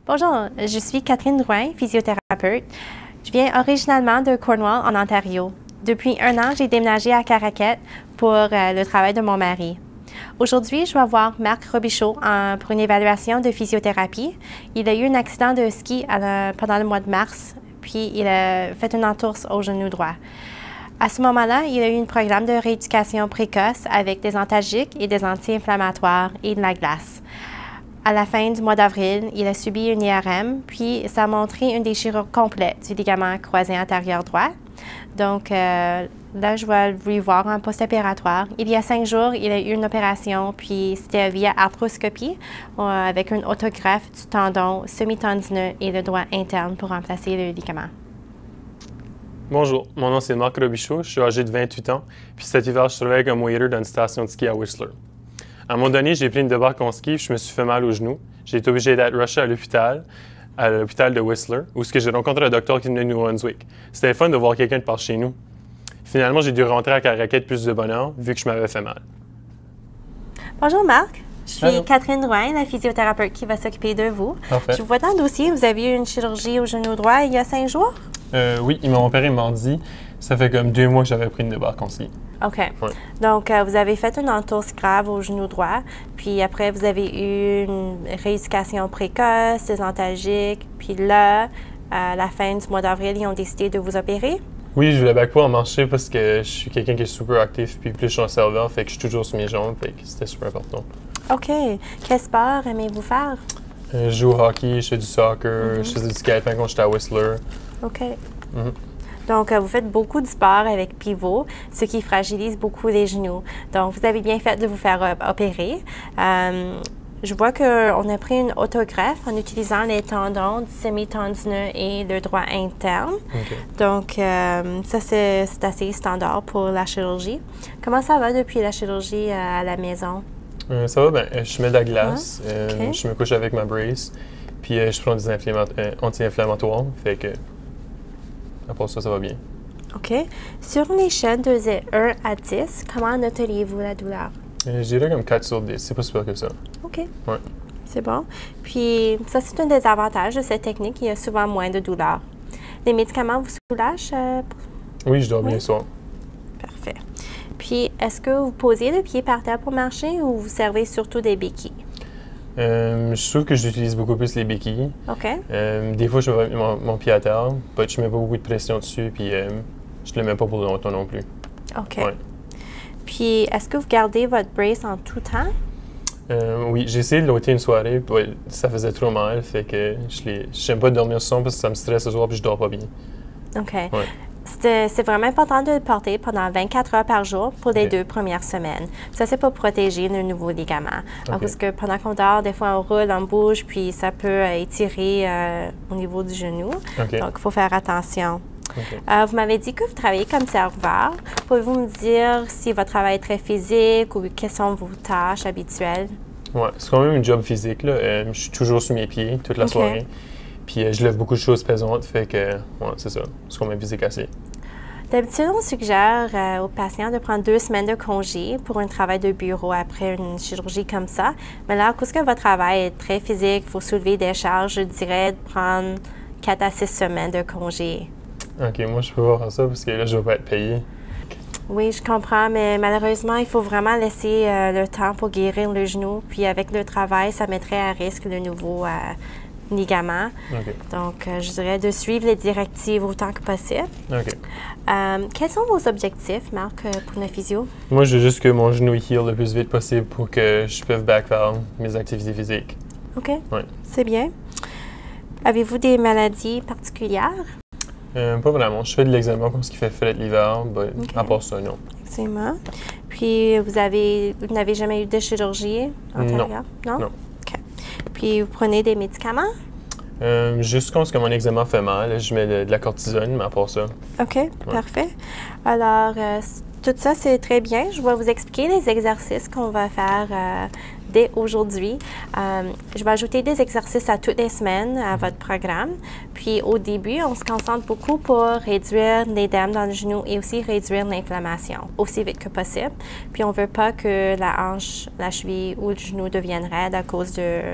Bonjour, je suis Catherine Drouin, physiothérapeute. Je viens originalement de Cornwall, en Ontario. Depuis 1 an, j'ai déménagé à Caraquet pour le travail de mon mari. Aujourd'hui, je vais voir Marc Robichaud pour une évaluation de physiothérapie. Il a eu un accident de ski pendant le mois de mars, puis il a fait une entorse au genou droit. À ce moment-là, il a eu un programme de rééducation précoce avec des antalgiques et des anti-inflammatoires et de la glace. À la fin du mois d'avril, il a subi une IRM, puis ça a montré une déchirure complète du ligament croisé antérieur droit. Donc, là, je vais lui voir en post-opératoire. Il y a 5 jours, il a eu une opération, puis c'était via arthroscopie avec une autographe du tendon semi-tendineux et le doigt interne pour remplacer le ligament. Bonjour, mon nom c'est Marc Robichaud, je suis âgé de 28 ans, puis cet hiver, je travaille comme waiter dans une station de ski à Whistler. À un moment donné, j'ai pris une débarque en ski, je me suis fait mal au genou. J'ai été obligé d'être rushé à l'hôpital de Whistler, où j'ai rencontré un docteur qui venait de New Brunswick. C'était fun de voir quelqu'un de par chez nous. Finalement, j'ai dû rentrer à Caraquet plus de bonheur, vu que je m'avais fait mal. Bonjour Marc, je suis Allô. Catherine Drouin, la physiothérapeute qui va s'occuper de vous. Parfait. Je vois dans le dossier, vous avez eu une chirurgie au genou droit il y a 5 jours? Oui, ils m'ont opéré mardi. Ça fait comme 2 mois que j'avais pris une débarque en ski. OK. Ouais. Donc, vous avez fait une entorse grave au genou droit, puis après, vous avez eu une rééducation précoce, des antalgiques, puis là, à la fin du mois d'avril, ils ont décidé de vous opérer? Oui, je voulais pas en marcher parce que je suis quelqu'un qui est super actif, puis plus je suis un serveur, fait que je suis toujours sur mes jambes, fait que c'était super important. OK. Quel sport aimez-vous faire? Je joue au hockey, je fais du soccer, je faisais du skating quand j'étais à Whistler. OK. Mhm. Donc, vous faites beaucoup de sport avec pivot, ce qui fragilise beaucoup les genoux. Donc, vous avez bien fait de vous faire opérer. Je vois qu'on a pris une autographe en utilisant les tendons du semi-tendineux et le droit interne. OK. Donc, ça, c'est assez standard pour la chirurgie. Comment ça va depuis la chirurgie à la maison? Ça va bien. Je mets de la glace, OK. je me couche avec ma brace, puis je prends des anti-inflammatoires, fait que à part ça, ça va bien. OK. Sur une échelle de 1 à 10, comment noteriez-vous la douleur? Je dirais comme 4 sur 10, c'est pas super que ça. OK. Ouais. C'est bon. Puis, ça, c'est un des avantages de cette technique. Il y a souvent moins de douleur. Les médicaments vous soulagent? Oui, je dors bien Oui. le soir. Parfait. Puis, est-ce que vous posez le pied par terre pour marcher ou vous servez surtout des béquilles? Je trouve que j'utilise beaucoup plus les béquilles. OK. Des fois, je mets mon pied à terre, mais je mets pas beaucoup de pression dessus, puis je le mets pas pour longtemps non plus. OK. Ouais. Puis, est-ce que vous gardez votre brace en tout temps? Oui, j'ai essayé de l'ôter une soirée, puis ouais, ça faisait trop mal, fait que j'aime pas dormir sur son parce que ça me stresse le soir, puis je dors pas bien. OK. Ouais. C'est vraiment important de le porter pendant 24 heures par jour pour les OK. 2 premières semaines. Ça, c'est pour protéger le nouveau ligament. OK. Parce que pendant qu'on dort, des fois, on roule, on bouge, puis ça peut étirer au niveau du genou. OK. Donc, il faut faire attention. OK. Vous m'avez dit que vous travaillez comme serveur. Pouvez-vous me dire si votre travail est très physique ou quelles sont vos tâches habituelles? Ouais, c'est quand même un job physique, là. Je suis toujours sur mes pieds toute la OK. soirée. Puis je lève beaucoup de choses pesantes, fait que, ouais, c'est ça. C'est quand même physique assez. D'habitude, on suggère aux patients de prendre 2 semaines de congé pour un travail de bureau après une chirurgie comme ça. Mais là, à cause que votre travail est très physique, il faut soulever des charges, je dirais de prendre 4 à 6 semaines de congé. OK, moi, je peux pas faire ça parce que là, je vais pas être payé. Oui, je comprends, mais malheureusement, il faut vraiment laisser le temps pour guérir le genou. Puis avec le travail, ça mettrait à risque le nouveau ligament. OK. Donc, je dirais de suivre les directives autant que possible. OK. Quels sont vos objectifs, Marc, pour la physio? Moi, je veux juste que mon genou heal le plus vite possible pour que je puisse back faire mes activités physiques. OK, Ouais. c'est bien. Avez-vous des maladies particulières? Pas vraiment. Je fais de l'eczéma comme ce qui fait frais l'hiver, mais OK. à part ça, non. Excellent. Puis, vous n'avez jamais eu de chirurgie antérieure? Non. Non. OK. Puis, vous prenez des médicaments? Juste quand mon eczéma fait mal, je mets de la cortisone, mais à part ça. OK, parfait. Alors, tout ça, c'est très bien. Je vais vous expliquer les exercices qu'on va faire dès aujourd'hui. Je vais ajouter des exercices à toutes les semaines à votre programme. Puis, au début, on se concentre beaucoup pour réduire l'édème dans le genou et aussi réduire l'inflammation aussi vite que possible. Puis, on ne veut pas que la hanche, la cheville ou le genou deviennent raides à cause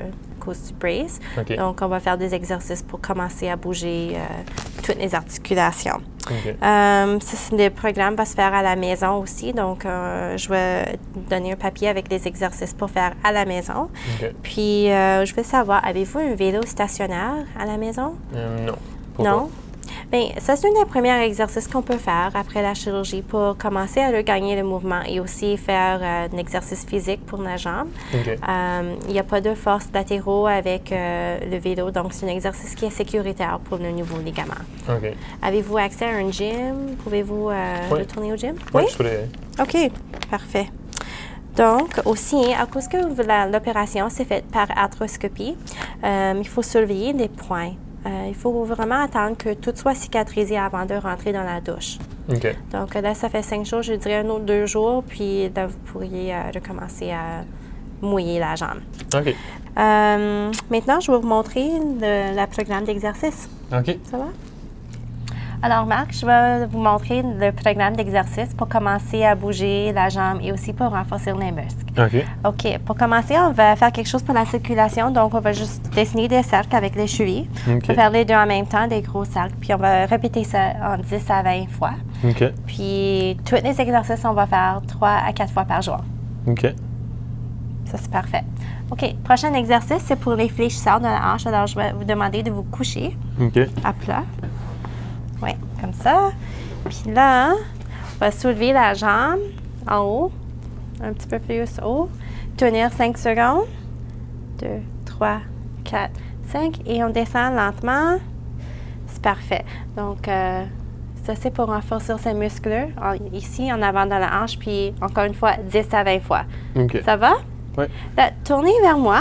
cause du brace. OK. Donc, on va faire des exercices pour commencer à bouger toutes les articulations. OK. Le programme va se faire à la maison aussi. Donc, je vais donner un papier avec des exercices pour faire à la maison. OK. Puis, je veux savoir, avez-vous un vélo stationnaire à la maison? Non. Pourquoi? Non? Bien, ça, c'est un des premiers exercices qu'on peut faire après la chirurgie pour commencer à regagner le mouvement et aussi faire un exercice physique pour la jambe. OK. Il n'y a pas de force latéraux avec le vélo, donc c'est un exercice qui est sécuritaire pour le nouveau ligament. OK. Avez-vous accès à un gym? Pouvez-vous retourner au gym? Oui, je pourrais. OK, parfait. Donc, aussi, à cause que l'opération s'est faite par arthroscopie, il faut surveiller les points. Il faut vraiment attendre que tout soit cicatrisé avant de rentrer dans la douche. OK. Donc là, ça fait 5 jours, je dirais un autre 2 jours, puis là, vous pourriez recommencer à mouiller la jambe. OK. Maintenant, je vais vous montrer le programme d'exercice. OK. Ça va? Alors, Marc, je vais vous montrer le programme d'exercice pour commencer à bouger la jambe et aussi pour renforcer les muscles. OK. OK. Pour commencer, on va faire quelque chose pour la circulation. Donc, on va juste dessiner des cercles avec les chevilles. OK. On va faire les deux en même temps, des gros cercles. Puis, on va répéter ça en 10 à 20 fois. OK. Puis, tous les exercices, on va faire 3 à 4 fois par jour. OK. Ça, c'est parfait. OK. Prochain exercice, c'est pour les fléchisseurs de la hanche. Alors, je vais vous demander de vous coucher OK. à plat. Oui, comme ça. Puis là, on va soulever la jambe en haut, un petit peu plus haut. Tenir 5 secondes. 2, 3, 4, 5. Et on descend lentement. C'est parfait. Donc, ça, c'est pour renforcer ces muscles ici, en avant de la hanche. Puis, encore une fois, 10 à 20 fois. OK. Ça va? Oui. Là, tournez vers moi.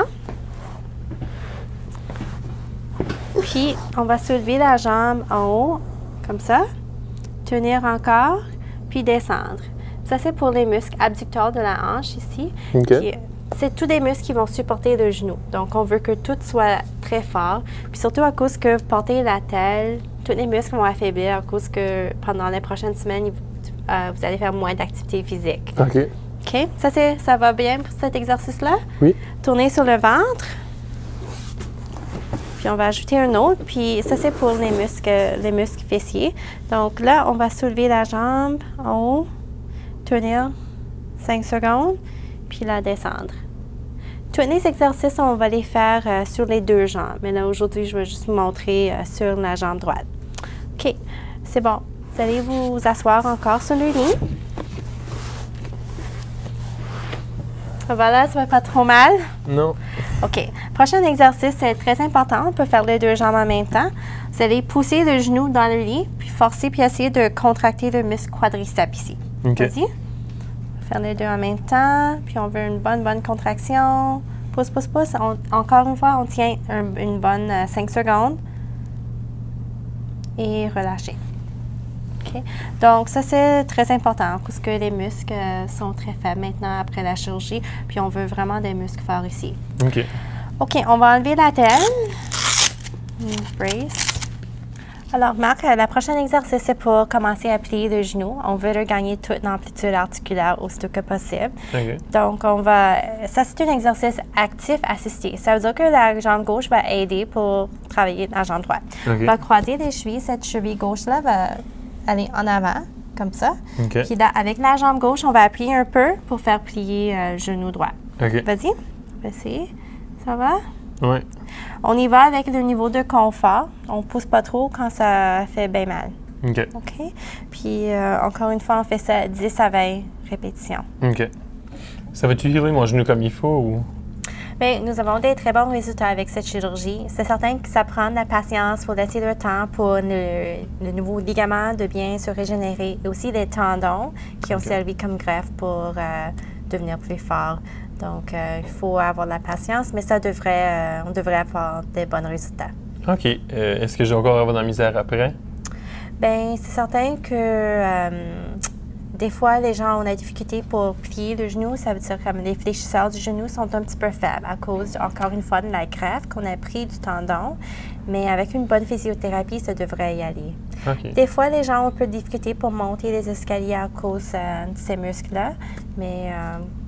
Puis, on va soulever la jambe en haut, comme ça. Tenir encore, puis descendre. Ça, c'est pour les muscles abducteurs de la hanche ici. OK. C'est tous des muscles qui vont supporter le genou. Donc, on veut que tout soit très fort. Puis surtout à cause que vous portez la telle, tous les muscles vont affaiblir à cause que pendant les prochaines semaines, vous allez faire moins d'activité physique. OK. OK? Ça va bien pour cet exercice-là? Oui. Tournez sur le ventre. Puis on va ajouter un autre. Puis ça, c'est pour les muscles fessiers. Donc là, on va soulever la jambe en haut, tenir 5 secondes, puis la descendre. Tous les exercices, on va les faire sur les deux jambes. Mais là, aujourd'hui, je vais juste vous montrer sur la jambe droite. OK, c'est bon. Vous allez vous asseoir encore sur le lit. Voilà, ça va pas trop mal. Non. OK. Prochain exercice, c'est très important. On peut faire les deux jambes en même temps. Vous allez pousser le genou dans le lit, puis forcer, puis essayer de contracter le muscle quadriceps ici. OK. Vas-y. Faire les deux en même temps, puis on veut une bonne contraction. Pousse, pousse, pousse. Encore une fois, on tient une bonne 5 secondes. Et relâchez. OK? Donc, ça, c'est très important parce que les muscles sont très faibles maintenant après la chirurgie, puis on veut vraiment des muscles forts ici. OK. OK, on va enlever la telle. Brace. Alors, Marc, le prochain exercice, c'est pour commencer à plier le genou. On veut regagner toute l'amplitude articulaire aussitôt que possible. OK. Donc, ça, c'est un exercice actif assisté. Ça veut dire que la jambe gauche va aider pour travailler la jambe droite. OK. On va croiser les chevilles. Cette cheville gauche-là va aller en avant, comme ça. OK. Puis là, avec la jambe gauche, on va appuyer un peu pour faire plier le genou droit. OK. Vas-y, on va essayer. Ça va? Oui. On y va avec le niveau de confort. On ne pousse pas trop quand ça fait bien mal. OK. OK? Puis, encore une fois, on fait ça 10 à 20 répétitions. OK. Ça va-tu healer mon genou comme il faut ou? Bien, nous avons des très bons résultats avec cette chirurgie. C'est certain que ça prend de la patience, il faut laisser le temps pour le nouveau ligament de bien se régénérer et aussi les tendons qui ont servi comme greffe pour devenir plus forts. Donc, il faut avoir de la patience, mais on devrait avoir des bons résultats. OK. Est-ce que j'ai encore avoir de la misère après? Bien, c'est certain que des fois, les gens ont de la difficulté pour plier le genou. Ça veut dire que les fléchisseurs du genou sont un petit peu faibles à cause, encore une fois, de la greffe qu'on a pris du tendon. Mais avec une bonne physiothérapie, ça devrait y aller. OK. Des fois, les gens ont un peu de difficulté pour monter les escaliers à cause de ces muscles-là. Mais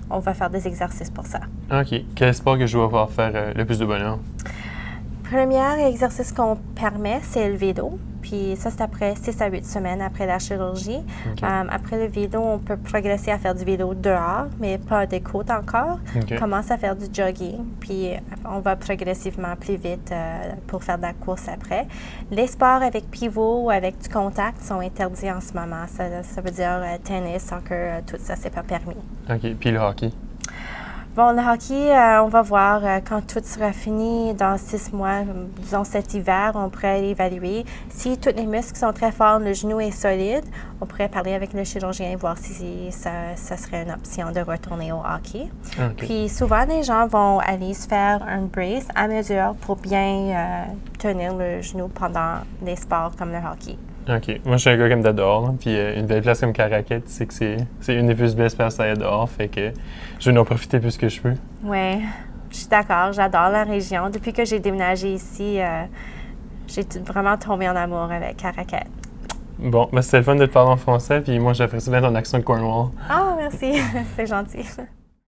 on va faire des exercices pour ça. OK. Quel sport que je dois pouvoir faire le plus de bonheur? Premier exercice qu'on permet, c'est le vélo. Puis ça, c'est après 6 à 8 semaines après la chirurgie. OK. Après le vélo, on peut progresser à faire du vélo dehors, mais pas des côtes encore. OK. On commence à faire du jogging, puis on va progressivement plus vite pour faire de la course après. Les sports avec pivot ou avec du contact sont interdits en ce moment. Ça veut dire tennis, soccer, tout ça, c'est pas permis. OK. Puis le hockey? Bon, le hockey, on va voir quand tout sera fini dans 6 mois, disons cet hiver, on pourrait évaluer. Si tous les muscles sont très forts, le genou est solide, on pourrait parler avec le chirurgien et voir si ça serait une option de retourner au hockey. OK. Puis souvent, les gens vont aller se faire un brace à mesure pour bien tenir le genou pendant les sports comme le hockey. OK. Moi, je suis un gars comme de dehors, là, puis une belle place comme Caraquet, tu sais que c'est une des plus belles places à être dehors, fait que je vais en profiter plus que je peux. Oui, je suis d'accord. J'adore la région. Depuis que j'ai déménagé ici, j'ai vraiment tombé en amour avec Caraquet. Bon, ben c'était le fun de te parler en français, puis moi, j'apprécie bien ton accent de Cornwall. Ah, merci. C'est gentil.